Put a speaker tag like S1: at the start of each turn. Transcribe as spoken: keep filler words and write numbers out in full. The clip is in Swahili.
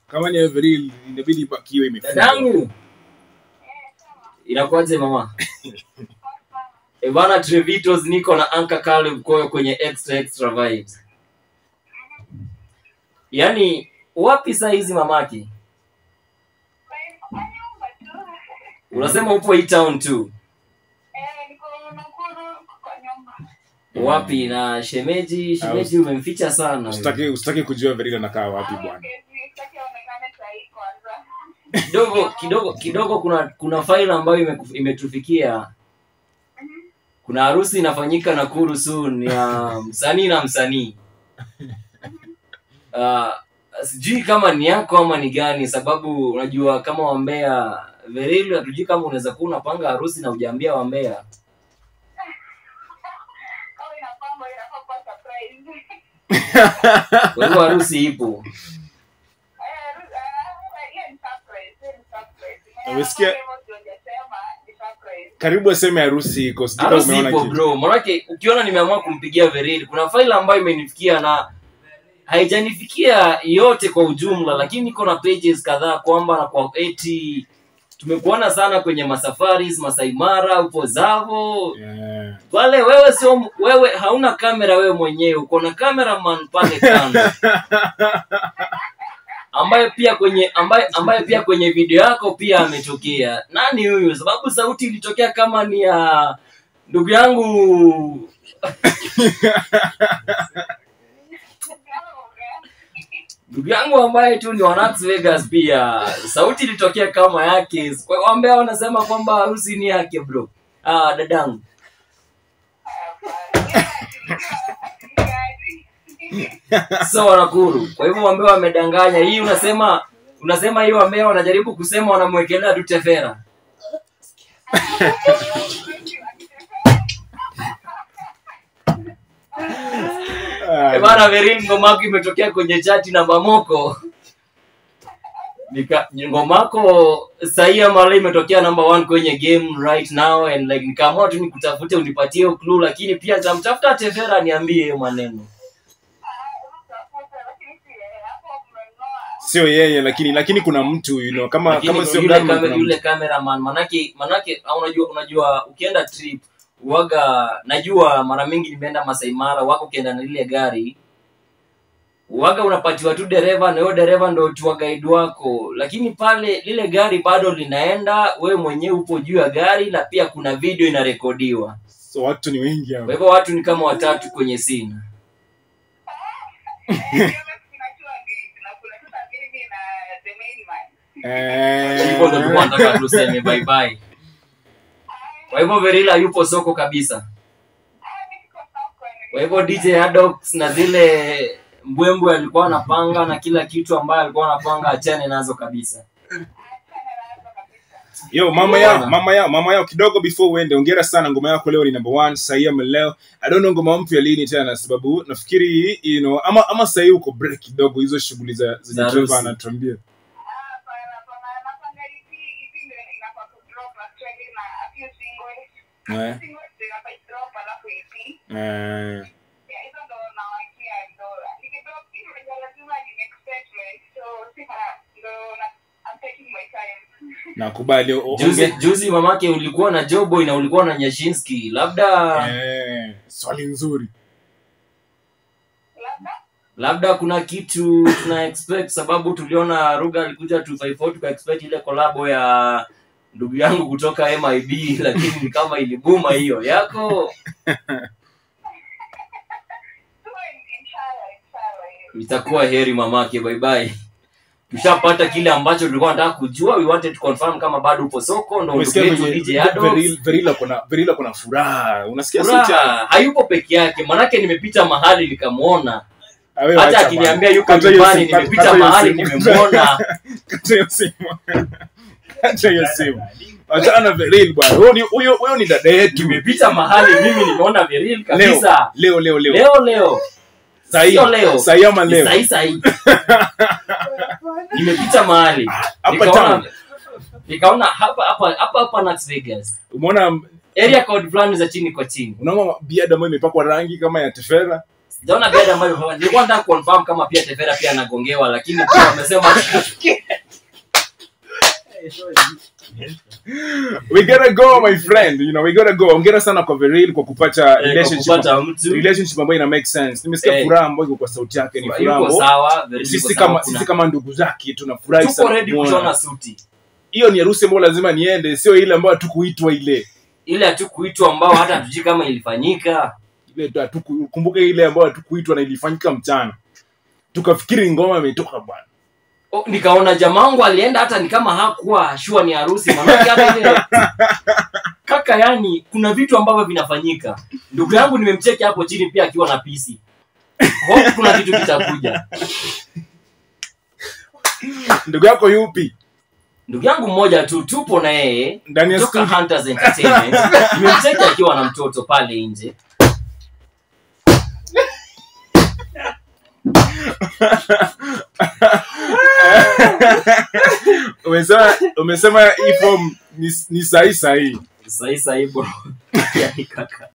S1: Kama ni Veryl inabidi bakiwe imefungwa.
S2: Dadangu. Inakuaje mama? E bana Trevitoz niko na Anka Caleb Koyo kwenye extra extra vibes. Yaani wapi saa hizi mamaki? Unasema upo hii town tu?
S3: Eh, niko Nakuru kwa nyumba.
S2: Wapi na shemeji, shemeji umemficha sana.
S1: Usitaki usitaki kujua Veryl anakaa wapi bwana.
S2: Kidogo kidogo kidogo kuna kuna file ambayo imetufikia. Kuna harusi inafanyika Nakuru soon ya msanii na msanii. Ah, uh, sijui kama ni yako ama ni gani sababu unajua kama wambea Veryl hatujui kama unaweza kuwa unapanga harusi na hujaambia wambea.
S3: Au inapanga inakuwa surprise.
S2: Kwa hiyo harusi ipo.
S1: Umesikia? Karibu aseme harusi iko sijui kama umeona
S2: kitu. Bro, maanake ukiona nimeamua kumpigia Veryl, kuna file ambayo imenifikia na haijanifikia yote kwa ujumla, lakini niko na pages kadhaa kwamba na kwa eti tumekuona sana kwenye masafaris, Masai Mara, upo Zavo.
S1: Yeah.
S2: Wale wewe sio wewe hauna kamera wewe mwenyewe, uko na cameraman pale kando. Ambaye pia kwenye ambaye ambaye pia kwenye video yako pia ametokea. Nani huyu? Sababu sauti ilitokea kama ni ya ndugu yangu. Ndugu yangu ambaye tu ni wa Las Vegas pia. Sauti ilitokea kama yake. Kwa hiyo ambao wanasema kwamba harusi ni yake bro. Ah dadangu. So Nakuru. Kwa hivyo wambea wamedanganya. Hii unasema unasema hiyo wambea wanajaribu kusema wanamwekelea tu Teferah. Eh bana Veryl ngoma yako imetokea kwenye chati namba moko. Nika ngoma yako Saia Male imetokea number one kwenye game right now and like nikaamua tu nikutafute unipatie clue lakini pia nitamtafuta Teferah niambie hiyo maneno.
S1: Sio yeye lakini lakini kuna mtu you know kama
S2: lakini
S1: kama sio
S2: yule kamera yule cameraman manake manake unajua unajua ukienda trip uaga najua mara mingi nimeenda Masai Mara wako ukienda na ile gari uaga unapatiwa tu dereva na yule dereva ndio tu guide wako lakini pale lile gari bado linaenda wewe mwenyewe upo juu ya gari na pia kuna video inarekodiwa
S1: so watu ni wengi hapo
S2: kwa hivyo watu ni kama watatu kwenye scene.
S1: Eh,
S2: hivyo ndio tunataka tuseme bye bye. Kwa hivyo Veryl yupo soko kabisa. Kwa hivyo D J Adox na zile mbwembwe alikuwa anapanga na kila kitu ambaye alikuwa anapanga achane nazo kabisa.
S1: Yo mama yao mama yao mama yao kidogo before uende ongera sana ngoma yako leo ni number one Saia leo. I don't know ngoma mpya lini tena sababu nafikiri you know ama ama Saia uko break kidogo hizo shughuli za za Treva anatuambia. Eh. Eh. Nakubali.
S2: Juzi juzi mamake ulikuwa na Joboy na ulikuwa na Nyashinski. Labda
S1: eh swali nzuri.
S3: Labda
S2: labda kuna kitu tuna expect sababu tuliona Ruga alikuja two five four tuka expect ile collab ya ndugu yangu kutoka M I B lakini kama ilibuma hiyo yako. Itakuwa heri mamake bye bye. Tushapata kile ambacho tulikuwa tunataka kujua. We wanted to confirm kama bado upo soko ndo ndio D J Adox.
S1: Veryl Veryl kuna Veryl kuna furaha. Unasikia
S2: sauti hayupo peke yake. Manake nimepita mahali nikamuona. Hata akiniambia yuko nyumbani nimepita mahali nimemuona.
S1: Kata hiyo simu. Kata hiyo simu. Achana Veryl bwana. Huyo huyo huyo ni dada yetu.
S2: Nimepita mahali mimi nimeona Veryl kabisa.
S1: Leo leo leo.
S2: Leo leo.
S1: Saia leo. Saia leo.
S2: Sai sai. Nimepita mahali.
S1: Hapa
S2: nikaona hapa hapa hapa hapa Las Vegas.
S1: Umeona
S2: area code fulani za chini kwa chini.
S1: Unaona biada ambayo imepakwa rangi kama ya Teferah.
S2: Sijaona bed ambayo nilikuwa nataka confirm kama pia Teferah pia anagongewa lakini pia wamesema
S1: we gotta go my friend, you know, we gotta go. Ongera sana kwa Veryl kwa kupata relationship relationship ambayo ina make sense. Nimesikia furaha ambayo kwa sauti yake ni furaha.
S2: Yuko sawa,
S1: sisi kama sisi kama ndugu zake tunafurahi sana.
S2: Tuko ready kushona suti.
S1: Hiyo ni harusi ambayo lazima niende, sio ile ambayo hatukuitwa ile.
S2: Ile hatukuitwa ambao hata hatujui kama ilifanyika.
S1: Ile hatukumbuka ile ambayo hatukuitwa na ilifanyika mchana. Tukafikiri ngoma imetoka bwana.
S2: Oh, nikaona jamangu alienda hata ni kama hakuwa sure ni harusi maana hata ile kaka yani kuna vitu ambavyo vinafanyika. Ndugu yangu nimemcheki hapo chini pia akiwa na P C. Hope kuna kitu kitakuja.
S1: Ndugu yako yupi?
S2: Ndugu yangu mmoja tu tupo na yeye
S1: ndani ya
S2: Hukah Hunters Entertainment. Nimemcheki akiwa na mtoto pale nje.
S1: umesema umesema hii form ni ni sahi sahi
S2: sahi sahi bro. Yani kaka